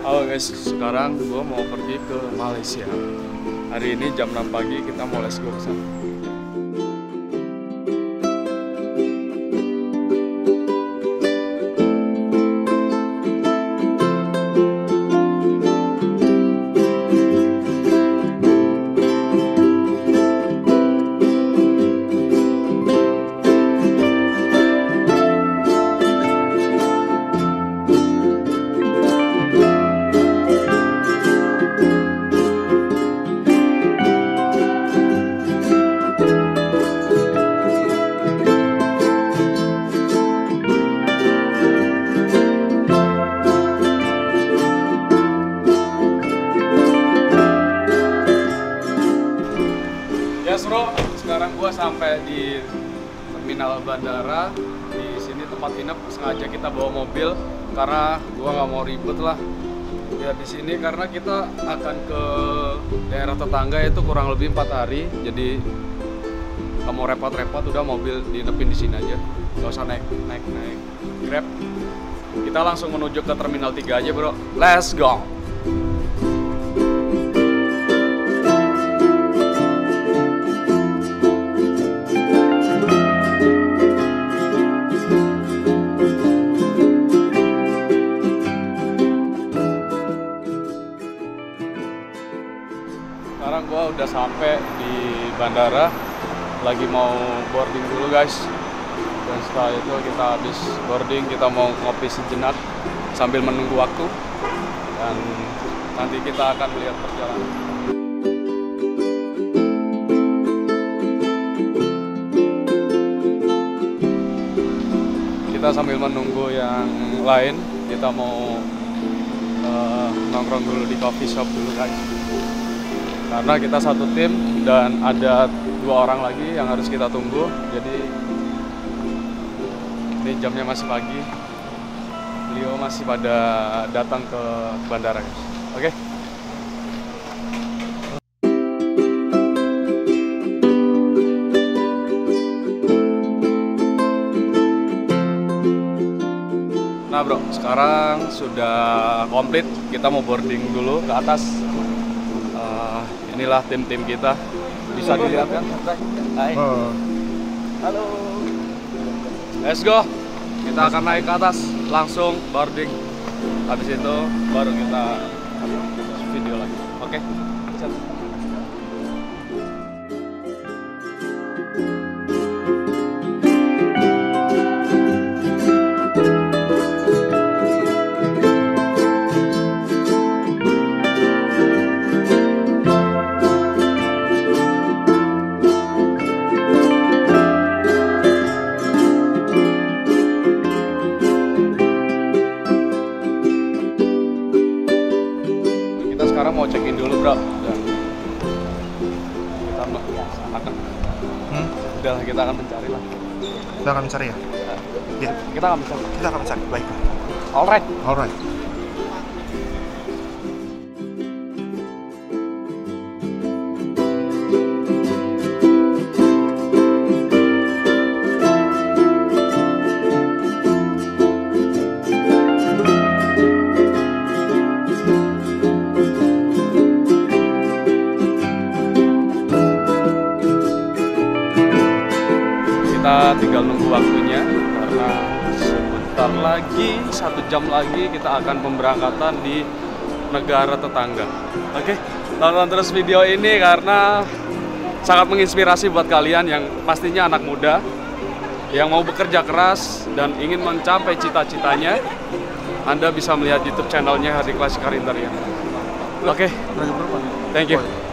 Halo guys, sekarang gue mau pergi ke Malaysia. Hari ini jam 6 pagi kita mau let's go ke sana. Yes bro, sekarang gua sampai di terminal bandara. Di sini tempat nginep, sengaja kita bawa mobil karena gua nggak mau ribet lah. Ya di sini karena kita akan ke daerah tetangga itu kurang lebih 4 hari. Jadi nggak mau repot-repot, udah mobil dinepin di sini aja. Nggak usah naik Grab. Kita langsung menuju ke terminal 3 aja bro. Let's go. Sekarang gua udah sampai di bandara, lagi mau boarding dulu guys. Dan setelah itu kita habis boarding, kita mau ngopi sejenak sambil menunggu waktu. Dan nanti kita akan melihat perjalanan. Kita sambil menunggu yang lain, kita mau nongkrong dulu di coffee shop dulu guys. Karena kita satu tim dan ada 2 orang lagi yang harus kita tunggu. Jadi ini jamnya masih pagi. Beliau masih pada datang ke bandara guys. Oke. Nah bro, sekarang sudah komplit. Kita mau boarding dulu ke atas. Inilah tim-tim kita, bisa dilihat kan? Hai. Halo. Let's go. Kita akan naik ke atas, langsung boarding. Habis itu baru kita video lagi. Oke? Sekarang mau check-in dulu bro, dan kita udahlah, kita akan mencari lah. Kita akan mencari ya? Ya. Kita akan mencari. Kita akan mencari, baik. Alright. Alright. Kita tinggal nunggu waktunya karena sebentar lagi, 1 jam lagi kita akan pemberangkatan di negara tetangga. Oke, tonton terus video ini karena sangat menginspirasi buat kalian yang pastinya anak muda yang mau bekerja keras dan ingin mencapai cita-citanya. Anda bisa melihat YouTube channelnya Hardi Classic Car Interior. Oke, thank you.